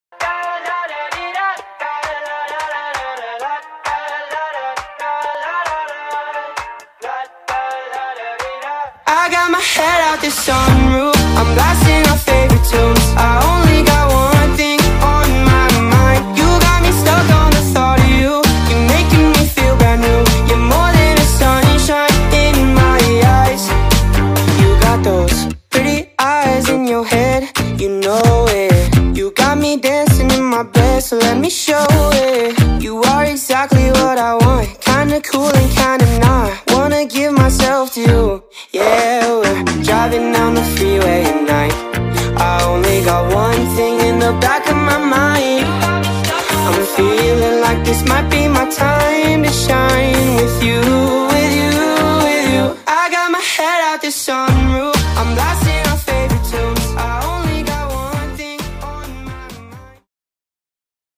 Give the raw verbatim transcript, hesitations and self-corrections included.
I got my head out the sunroof, I'm blasting our favorite tunes. I only got one thing on my mind. You got me stuck on the thought of you. You're making me feel brand new. You're more than a sunshine in my eyes. You got those pretty eyes in your head, you know it. You got me dancing in my bed, so let me show it. You are exactly what I want, kinda cool and kinda